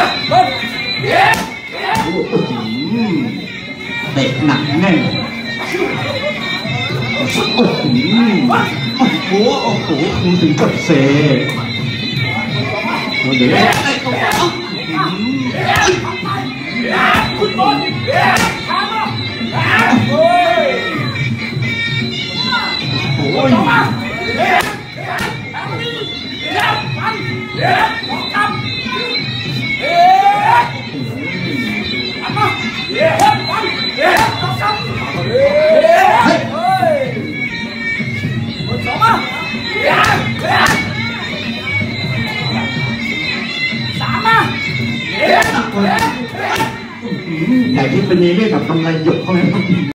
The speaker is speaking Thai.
เตะหนักแน่นโอ้โหครูถึงกับเซเดี๋ยวคุณบอลโอ้ยใหญ่ที่เป็นนี้เรียกกับกำไรหยกเขาไหม